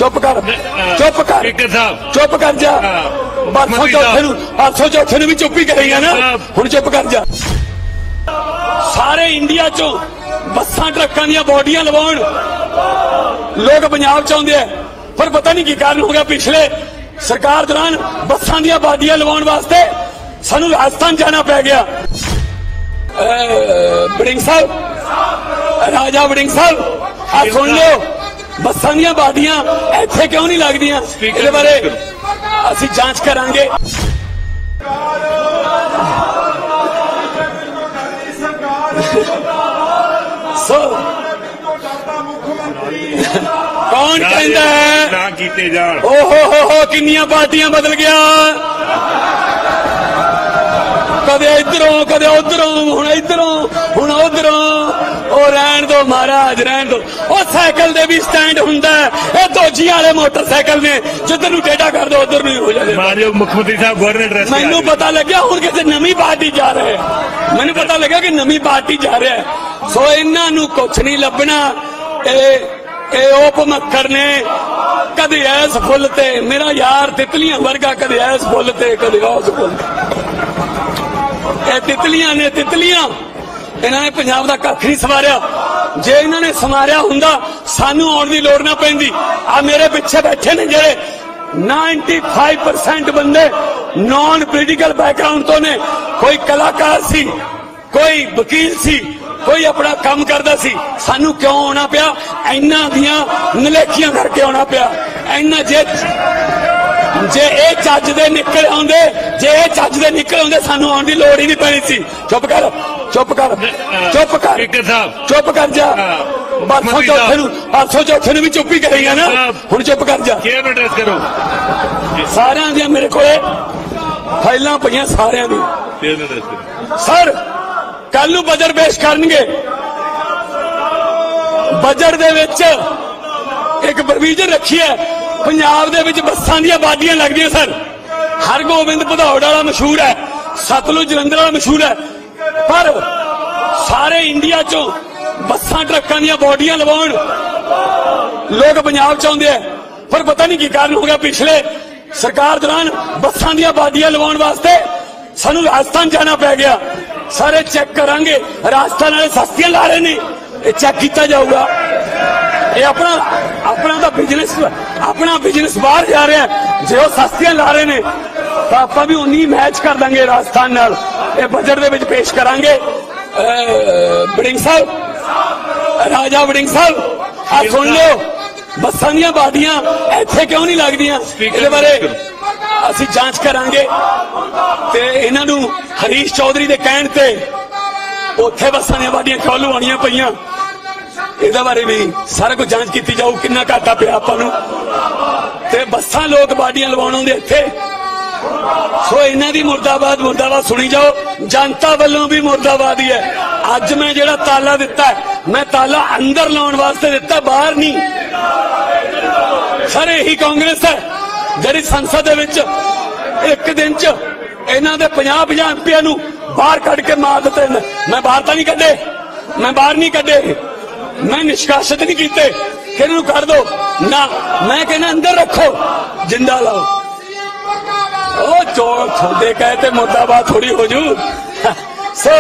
चुप कर चुप कर जा। परसों चौथे भी चुप ही करेगा ना, हुण चुप कर जा। सारे इंडिया चो बसां ट्रकां दियां बॉडियां लवाउण लोग पंजाब चाहुंदे आ, पर पता नहीं की कारण हो गया। पिछले सरकार दौरान बसां दियां बॉडियां लवाउण वास्ते सानू राजस्थान जाना पै गया। वड़िंग साहब, राजा वड़िंग साहब, आ सुन लो, बसां दियां बॉडियां इत्थे क्यों नहीं लगदियां, इहदे बारे असीं जांच करांगे। कौन कहता है ना कीते जाण? ओहो किन्नियां पार्टियां बदल गया, कदे इधरों कदे उधरों, हुण इधरों हुण उधरों। रहन दो महाराज, रहन दो। साइकिल दे भी स्टैंड हुंदा है, दोजियां वाले मोटरसाइकिल ने जिधर नूं टेढ़ा कर दो उधर नहीं हो जाए। मानयोग मुख्यमंत्री साहब गवर्नर मैनू पता लग्या हुण किसी नवीं पार्टी जा रहे हैं, मैनू पता लग्या कि नवीं पार्टी जा रहा है। सो इन्हां नूं कुछ नहीं लभना। उपमक्खर ने कदे ऐस फुल ते, मेरा यार तितलियां वर्गा, कदे ऐस फुल ते कदे उस फुल। तितलियां ने तितलियां, इन्होंने पंजाब का कख नहीं संवारिया। जे इन्होंने संवारिया हुंदा सानू आउण दी लोड़ ना पैंदी। आ मेरे पिछे बैठे ने जेड़े 95% बंदे नॉन पोलिटिकल बैकग्राउंड तो ने, कोई कलाकार सी, कोई वकील सी, कोई अपना काम करता सी। सानू क्यों आना पिया? इन्हां दियां नलेखियां करके आना पिया। इन्हां जे चज दे निकल आउंदे, जे चज दे निकल आउंदे सानू आउण दी लोड़ ही नहीं पैनी सी। चुप कर चुप कर चुप कर जा। परसों चौथे भी चुप ही करेगा ना, हुण चुप कर जा। सारियां दियां मेरे कोले फाइलां पईयां सारियां दी। सर कल नूं बजट पेश करनगे, बजट दे विच एक प्रोविजन रखी है, पंजाब दे विच बसां दियां बाडियां लगदियां। सर हरगोबिंद भदौड़ वाला मशहूर है, सतलुज जलंधर वाला मशहूर है, पर सारे इंडिया चो बसां ट्रकां दियां बॉडियां लवाउण लोग पंजाब चाहुंदे आ, पर पता नहीं की कारण हो गया। पिछले सरकार दौरान बसां दियां बॉडियां लवाउण वास्ते सानू राजस्थान जाना पै गया। सारे चेक करांगे, राजस्थान वाले सस्तियां ला रहे ने, चेक किया जाऊगा। ये अपना बिजनेस बाहर जा रहा है। जो सस्तियां ला रहे ने तो आप भी उन्नी मैच कर देंगे राजस्थान नाल। ये बजट दे विच पेश करांगे। वड़िंग साहब, राजा वड़िंग साहब, आ सुन लो, बसां दियां बॉडियां इत्थे क्यों नहीं लगदियां, इहदे बारे असीं जांच करांगे। ते इन्हां नूं हरीश चौधरी दे कहण ते उत्थे बसां दियां बॉडियां क्यों लवाउणियां पईयां, इहदे बारे भी सारा कुछ जांच की जाऊ, किन्ना घाटा पिया आपां नूं। ते बसां लोग बॉडियां लवाउण आउंदे इत्थे। सो इन्हां दी मुर्दाबाद मुर्दाबाद सुनी जाओ। जनता वालों भी मुर्दाबाद ही है। अज मैं जिहड़ा ताला दिता है, मैं ताला अंदर लाउण वास्ते दिता, बाहर नहीं। सर यही कांग्रेस है जिहड़ी संसद दे विच एक दिन च इन्हां दे 50-50 एमपीआं नूं बाहर कढ के मार दित्ते। मैं बाहर तो नहीं कढे, मैं बाहर नहीं कढे, मैं निष्कासित नहीं किए कि इन्हूं कर दो ना, मैं कहना अंदर रखो, जिंदा लाओ। ओ चोर थोड़े कहते मुर्दाबाद थोड़ी हो जू। सो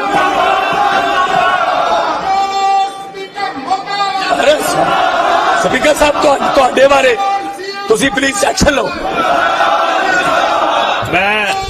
अरे स्पीकर साहब, तो बारे तुसी प्लीज एक्शन लो।